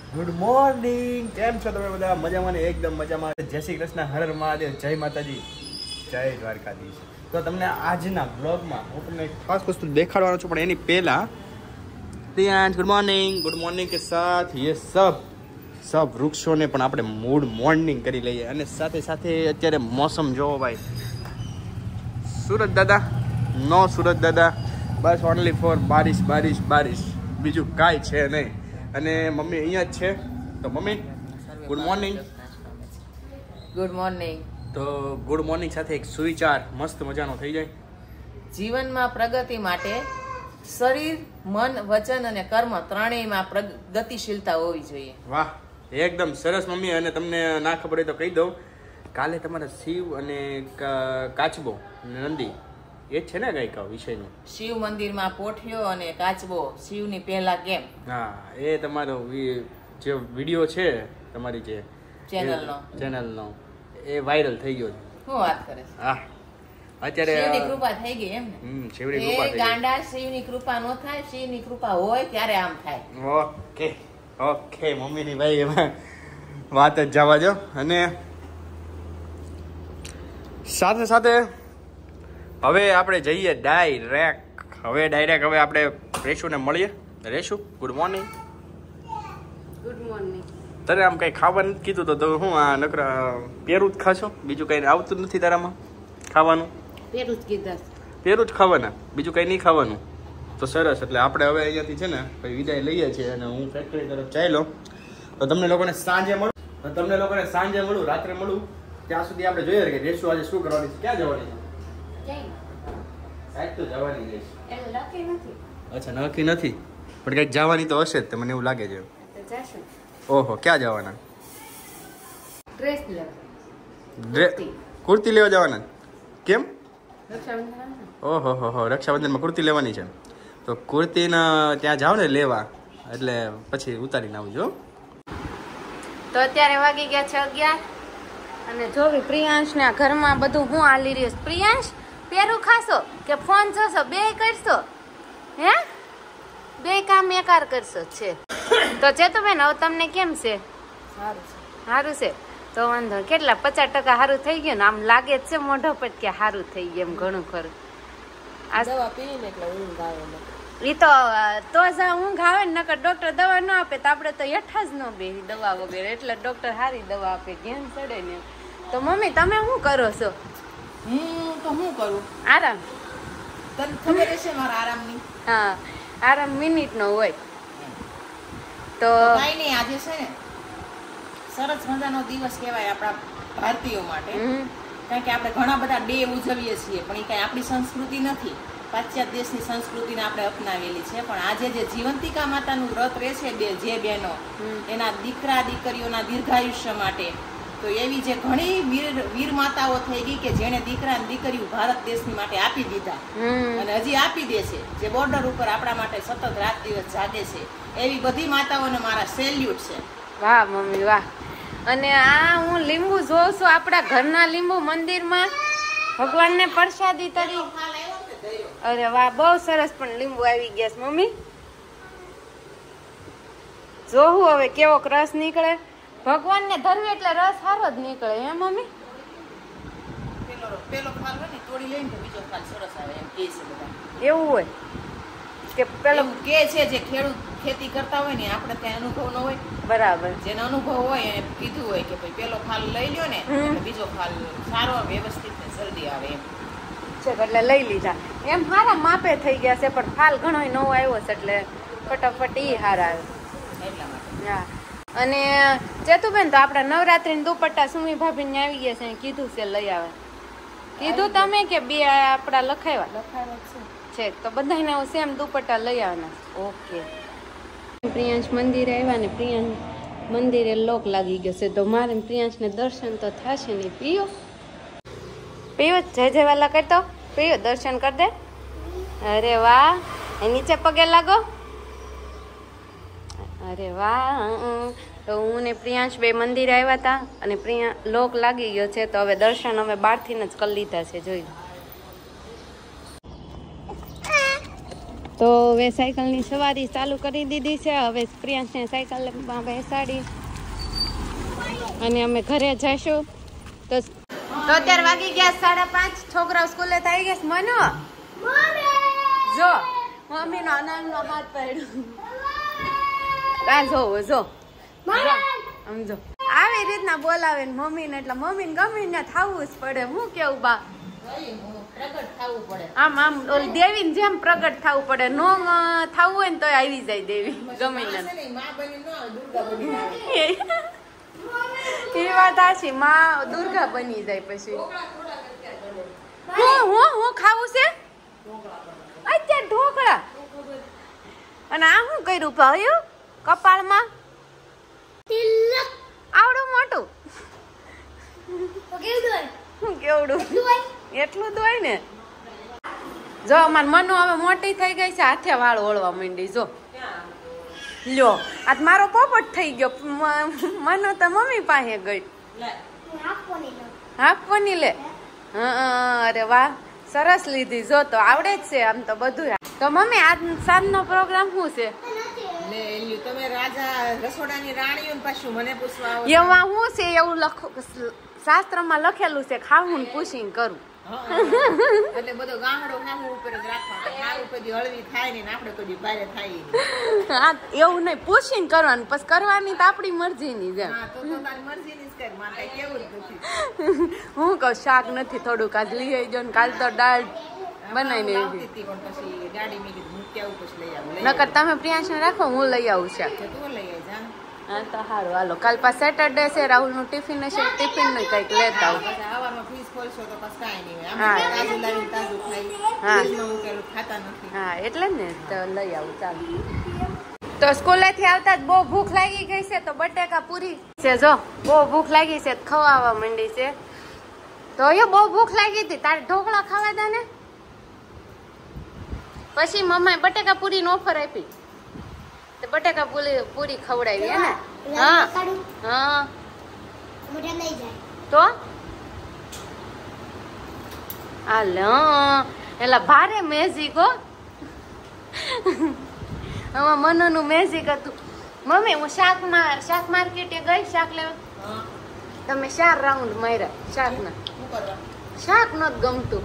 Good morning, કેમ છો તમે બધા? મજામાં ને? એકદમ મજામાં. જય શ્રી કૃષ્ણ, હર હર મહાદેવ, જય માતાજી, જય દ્વારકાધીશ. તો તમને આજના બ્લોગમાં હું તમને ખાસ વસ્તુ દેખાડવાનો છું, પણ એની પહેલા પ્રિયાંશ ગુડ મોર્નિંગ કે સાથ ये सब વૃક્ષોને પણ આપણે મૂડ મોર્નિંગ કરી લઈએ. અને સાથે સાથે અત્યારે મોસમ જોવો ભાઈ, સુરત દાદા નો સુરત દાદા, બસ ઓનલી ફોર બારિશ બારિશ બારિશ, બીજું કાંઈ છે નહીં. અને મમ્મી અહીંયા જ છે. તો mummy good morning. Good morning. તો ગુડ મોર્નિંગ સાથે એક સુવિચાર મસ્ત મજાનો થઈ જાય. જીવનમાં પ્રગતિ માટે શરીર, મન, વચન અને કર્મ ત્રણેયમાં ગતિશીલતા હોવી જોઈએ. વાહ, એકદમ સરસ મમ્મી. અને તમને ના ખબર હોય તો કહી દઉં, કાલે તમારા શિવ અને કાચબો નંદી એ જ છે ને કઈક વિષયનું? શિવ મંદિરમાં પોઠિયો અને કાચબો શિવની પહેલા કેમ? હા, એ તમારો જે વિડીયો છે તમારી જે ચેનલનો એ વાયરલ થઈ ગયો છે. શું વાત કરે છે? હા, અત્યારે શિવની કૃપા થઈ ગઈ એમ ને? શિવની કૃપા થઈ ગઈ. ગાંડા, શિવની કૃપા નો થાય, શિવની કૃપા હોય ત્યારે આમ થાય. ઓકે મમ્મીની ભાઈ એમાં વાત જ જવા દો. અને સાથે સાથે હવે આપણે જઈએ ડાયરેક્ટ હવે આપણે રેશુને મળીએ. Reshu good morning. Good morning. તારે આમ કઈ ખાવાનું કીધું તો હું આ નકરા પેરું જ ખાશો? બીજું કઈ આવતું જ નથી તારામાં ખાવાનું? પેરું જ કીધા. પેરું જ ખાવાના, બીજું કઈ નહીં ખાવાનું. તો સરસ. એટલે આપણે હવે અહીંયાથી છે ને ભાઈ વિદાય લઈએ છીએ અને હું ફેક્ટરી તરફ ચાલ્યો. તો તમને લોકોને સાંજે મળું, રાત્રે મળું. ત્યાં સુધી આપણે જોઈએ કે રેશુ આજે શું કરવાની છે, ક્યાં જવાની છે? સાહેબ તો જવાની છે. નક્કી નથી. અચ્છા, નક્કી નથી, પણ કંઈક જવાની તો હશે જ, મને એવું લાગે છે. ઓહો, ક્યાં જવાના? ડ્રેસ કુર્તી લેવા જવાના? કેમ? રક્ષાબંધન. ઓહો રક્ષાબંધનમાં કુર્તી લેવાની છે. તો કુર્તીના ત્યાં જાવ ને લેવા, એટલે પછી ઉતારીને આવજો. તો અત્યારે વાગી ગયા છે 11 અને જોવી પ્રિયાંશ ના ઘરમાં બધું હું હાલી રહ્યો છે. પ્રિયાંશ, પેરું ખાશો કે ફોન જોશો? બે કરશો? હે, બે કામ એકાર કરશો છે? તો ચેતુબેન, હવે તમને કેમ છે? સારું છે. તો વાંધો કેટલા 50% સારું થઈ ગયું ને? આમ લાગે જ છે મોઢો પર કે સારું થઈ ગયું, એમ ઘણું ખરું. આ દવા પીને એટલે ઊંઘ આવે ને. ઈ તો ઊંઘ આવે ને, નકર ડોક્ટર દવા ન આપે તો આપણે તો હેઠા જ ન બેસી દવા વગેરે. એટલે ડોક્ટર સારી દવા આપે, ઘેન ચડે ને. તો મમ્મી તમે શું કરો છો? હું તો શું કરું? આરામ. તને ખબર હશે મારા આરામની? હા, આરામ મિનિટ નો હોય. તો કઈ નહીં, આજે છે ને સરસ મજાનો દિવસ કહેવાય આપણા ભારતીયો માટે. કારણ કે આપણે ઘણા બધા ડે ઉજવીએ છીએ, પણ એ કઈ આપણી સંસ્કૃતિ નથી. પાશ્ચાત્ય દેશની સંસ્કૃતિને આપણે અપનાવેલી છે. પણ આજે જે જીવંતિકા માતાનું વ્રત રહેશે જે બહેનો એના દીકરા દીકરીઓના દીર્ઘાયુષ્ય માટે, તો એવી જે ઘણી વીર માતાઓ થઈ ગઈ કે જેને દીકરા અને દીકરીઓ ભારત દેશની માટે આપી દીધા અને હજી આપી દે છે, જે બોર્ડર ઉપર આપણા માટે સતત રાત દિવસ જાગે છે. એવી બધી માતાઓને મારા સેલ્યુટ છે. વાહ મમ્મી વાહ. અને આ હું લીંબુ જોઉં છું, આપણા ઘરના લીંબુ મંદિરમાં ભગવાનને પ્રસાદી તરી. અરે વાહ, બહુ સરસ. પણ લીંબુ આવી ગયા છે મમ્મી. જોવું હવે કેવો રસ નીકળે. ભગવાનને ધરવી એટલે રસ સારો જ નીકળે. હે મમ્મી? પેલો ફાલ હોય ને તોડી લઈને બીજો ફાલ સરસ આવે એમ કહે છે બધા. એવું હોય કે પેલો કે છે જે ખેડૂત ખેતી કરતા હોય ને, આપણે ત્યાં અનુભવ ન હોય. બરાબર. જેનો અનુભવ હોય એને કીધું હોય કે ભાઈ પેલો ફાલ લઈ લ્યો ને એટલે બીજો ફાલ સારો વ્યવસ્થિત ને જલ્દી આવે એમ છે. એટલે લઈ લીધા એમ સારા માપે થઈ ગયા છે, પણ ફાલ ઘણો નવો આવ્યો છે એટલે ફટાફટ ઈ હારા આવે એટલા માટે. હા. અને ચેતુબેન, તો આપડા નવરાત્રી દુપટ્ટા સુમી ભાભી ને આવી ગયા છે, કીધું છે લઈ આવે. કીધું તમે કે બે આપડા લખાવ્યા છે? તો બધાને સેમ દુપટ્ટા લઈ આવવાના. ઓકે. પ્રિયાંશ મંદિરે આવ્યા ને પ્રિયાંશ મંદિરે લોક લાગી ગયો છે, તો મારે પ્રિયાંશને દર્શન તો થશે નહીં. પીયો જય જય વાલા કરતો પીયો, દર્શન કર દે. અરે વાહ, એ નીચે પગે લાગો. અરે વાહ. તો હું ને પ્રિયાંશ બે મંદિરે આવ્યા હતા અને લોક લાગી ગયો છે, તો હવે દર્શન અમે બહારથી જ કરી લીધા છે. જોઈ તો હવે સાયકલની સવારી ચાલુ કરી દીધી છે. હવે પ્રિયાંશને સાયકલમાં બેસાડી અને અમે ઘરે જઈશું. તો અત્યારે વાગી ગયા 5:30. છોકરાઓ સ્કૂલે થઈ ગયા. મનો જો મમ્મીનો અનામનો હાથ પડ્યો. જો સમજો આવી રીતના બોલાવે ને મમ્મીને, એટલે મમ્મીને ગમીને થવું જ પડે. હું કેવું બા, આમ ઓલી દેવીને જેમ પ્રગટ થવું પડે. નો થવું હોય ને તો આવી જાય દેવી ગમીને. એ વાત સાચી, માં દુર્ગા બની જાય પછી. હું ખાવું છે અત્યારે ઢોકળા. અને આ શું કર્યું ભાઈ કપાળમાં આવડું મોટું? હું કેવડું? એટલું જ હોય ને. જો અમાર મનુ હવે મોટી થઈ ગઈ છે, હાથે વાળ ઓળવા માંડી. જો લ્યો આજ મારો પોપટ થઈ ગયો. મનુ તો મમ્મી પાસે ગઈ. આપવાની લે. અરે વાહ, સરસ લીધી. જો તો આવડે જ છે આમ તો બધું. તો મમ્મી આજ સાંજનો પ્રોગ્રામ શું છે? તમે રાજા રસોડાની રાણીઓ પાછું મને પૂછવા આવો. એમાં શું છે એવું શાસ્ત્રમાં લખેલું છે, ખાવું ને પૂછીને કરું. એટલે બધો ગામડો ખાવું ઉપર જ રાખવાનો. ખાવું કદી હળવી થાય ને આપણે કદી ભારે થાય. હા એવું નહીં, પૂછીને કરવાનું. પછી કરવાની તો આપણી મરજીની જેમ. હા તો તારી મરજીની જ કર. મારે કઈ કેવું જ નથી. હું કહું શાક નથી થોડુંક આજ લઈ આવજો ને કાલ તો દાળ બનાવીને પછી ગાડી મેં કીધું મૂકી આવું પછી લઈ આવું. નકર તમે પ્રિયાંશને રાખો, હું લઈ આવું શાક. તું લઈ આવી જા. હા તો સારું હાલો. કાલ પાછું સેટરડે છે, રાહુલનું ટિફિન હશે, ટિફિન નું કંઈક લેતા આવું. હવામાં ફ્રીજ ખોલશો તો પછી કાંઈ નહીં. આમ તાજું લાવીને તાજું ખાઈ. ફ્રીજમાં મૂકેલું ખાતા નથી. હા એટલે ને તો લઈ આવું ચાલો. તો સ્કૂલેથી આવતા જ બહુ ભૂખ લાગી ગઈ છે, તો બટેકા પૂરી છે. જો બહુ ભૂખ લાગી છે, ખવાવા માંડી છે. તો એ બહુ ભૂખ લાગી હતી, તારે ઢોકળા ખાવા દા ને. પછી મમ્માએ બટેકા પૂરી નો ઓફર આપી, તો બટેકા પૂરી ખવડાવી હે ને. હા હા તો હાલ એલા ભારે મેજિક હો. આમાં મનોનું મેજિક હતું. મમ્મી હું શાક માર્કેટે ગઈ શાક લેવા. તમે 4 રાઉન્ડ માર્યા શાકના. શાક નત ગમતું.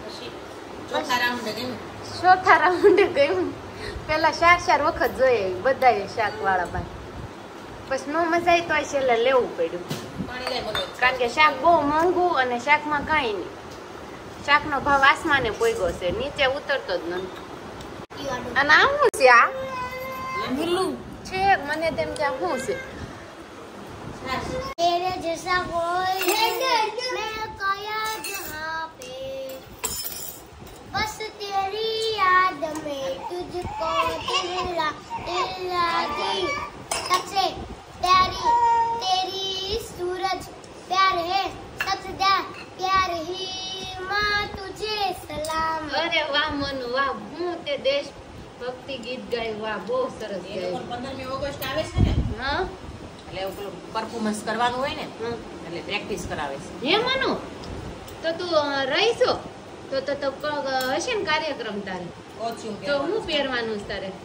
ચોથા રાઉન્ડે ગયું. પેલા 4 વખત જોઈએ બધાએ શાક વાળા ભાઈ. પછી નો મજા આવી તો આ છેલ્લે લેવું પડ્યું, કારણ કે શાક બહુ મોંઘું અને શાકમાં કાંઈ નહીં. શાકનો ભાવ આસમાને પોઈગો છે, નીચે ઉતરતો જ નથી. અને આ શું છે? આ લીલું છે, મને તેમ કે આ શું છે? तेरे जैसा कोई मैं काया जहाँ पे बस तेरी याद में तुझको दिला दी सबसे प्यारी तेरी सूरज प्यार है सबसे प्यार ही माँ तुझे सलाम. અરે વાહ મનુ વાહ, હું તે દેશ ભક્તિ ગીત ગાયું. વાહ બહુ સરસ ગાયું. 15મી ઓગસ્ટ આવે છે ને, હા એટલે પરફોર્મન્સ કરવાનું હોય ને, એટલે પ્રેક્ટિસ કરાવે છે. હે મનુ, તો તું રહીશો તો હશે ને કાર્યક્રમ તારે? કોચ્યુમ તો હું પહેરવાનું છે તારે?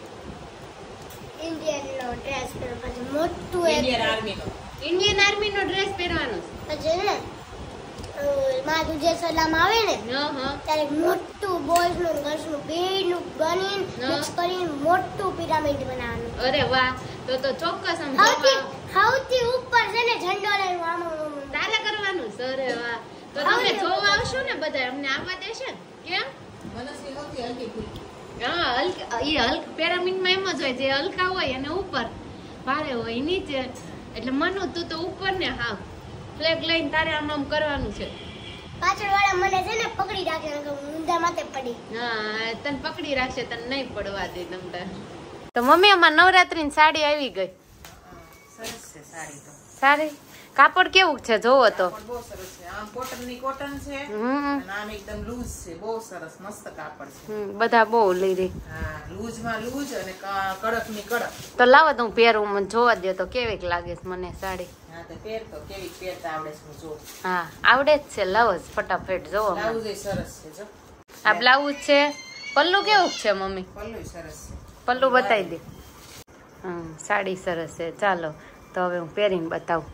इंडियन नो ड्रेस पर પછી મોટું ઇન્ડિયન આર્મી નો ઇન્ડિયન આર્મી નો ડ્રેસ પહેરવાનો છે. પછી ને માં તુજે સલામ આવે ને હા ત્યારે મોટું બોયઝ નું ગર્લ્સ નું બેનું બનીને મિક્સ કરીને મોટું પિરામિડ બનાવવાનું. અરે વાહ, તો ચોક્કસ આમ સૌથી ઉપર છે ને ઝંડો લઈને આમ તારે કરવાનું છે. અરે વાહ, તો તમે જોવા આવશો ને બધા? અમને આવવા દેશે ને? કેમ? મનસ્વી સૌથી હલકી ફૂલકી. હા હલ્ક પિરામિડમાં એમ જ હોય, જે હલકા હોય અને ઉપર ભારે હોય નીચે. એટલે મનુ તું તો ઉપર ને હા ફ્લેગ લઈને તારે આમ કરવાનું છે. પાછળ વાળા મને છે ને પકડી રાખે ને ઊંધા માથે પડી. હા તને પકડી રાખશે, તને નહીં પડવા દે તમતા. તો મમ્મી અમાર નવરાત્રીની સાડી આવી ગઈ. સરસ છે સાડી તો. સારી કાપડ કેવું છે જોવો તો. બહુ સરસ છે. આમ કોટનની કોટન છે અને આમ એકદમ લૂઝ છે. બહુ સરસ મસ્ત કાપડ છે. બધા બહુ લઈ રહી. હા લૂઝમાં લૂઝ અને કડકની કડક. તો લાવો તો હું પહેરું, મને જોવા દે તો કેવીક લાગે છે મને સાડી. હા તો પહેર તો કેવી પહેરતા આવડે છે જો. હા આવડે જ છે. લાવો જ ફટાફટ જોવો. બ્લાઉઝ એ સરસ છે જો. આ બ્લાઉઝ છે પલ્લુ કેવું છે મમ્મી? પલ્લુ સરસ છે. પલ્લુ બતાવી દે. સાડી સરસ છે. ચાલો તો હવે હું પહેરીને બતાવું.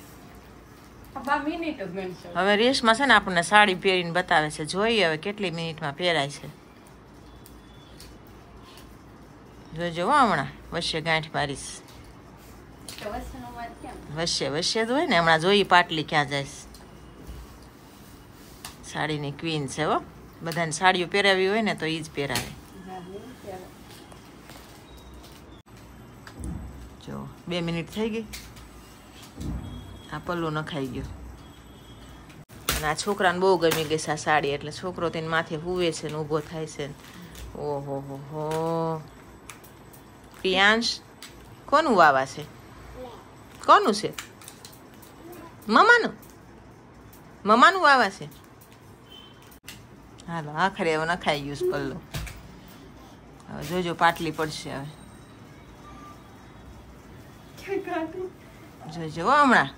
હવે રેશમાં છે ને આપણને સાડી પહેરીને બતાવે છે. જોઈએ હવે કેટલી મિનિટમાં પહેરાય છે. જોજો હમણાં વચ્ચે ગાંઠ મારીશ. વચ્ચે જ હોય ને. હમણાં જોઈ પાટલી ક્યાં જાય. સાડીની ક્વીન છે હો. બધાને સાડીઓ પહેરાવી હોય ને તો એ જ પહેરાવે. જો 2 મિનિટ થઈ ગઈ. આ પલ્લુ નખાઈ ગયો. અને આ છોકરાને બહુ ગમી ગઈ છે આ સાડી. એટલે છોકરો તેને માથે હુવે છે ને ઊભો થાય છે. ઓહો હો. પ્રિયાંશ કોનું વાવા છે? કોનું છે? મમ્માનું. મમ્માનું વાવા છે. હાલો આખરે હવે નખાઈ ગયું પલ્લો. હવે જોજો પાટલી પડશે. હવે જોજો હમણાં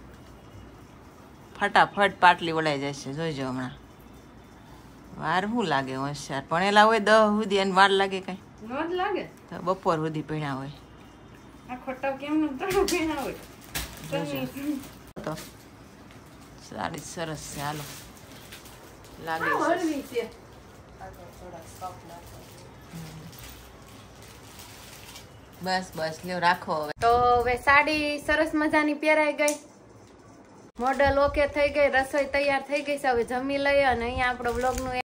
ફટાફટ પાટલી વળાઈ જશે. જોજો હમણાં. વાર શું લાગે હોશિયાર ભણેલા હોય 10 સુધી એને વાર લાગે કઈ ન લાગે તો બપોર સુધી ભણ્યા હોય. આ ખોટા કેમનું ત્રણ ભેણા હોય. તો સાડી સરસ છે. હાલો લાગે છે. બસ બસ લ્યો રાખો હવે. તો હવે સાડી સરસ મજાની પહેરાઈ ગઈ. મોડલ ઓકે થઈ ગઈ. રસોઈ તૈયાર થઈ ગઈ છે. હવે જમી લઈએ અને અહીંયા આપણો વ્લોગનું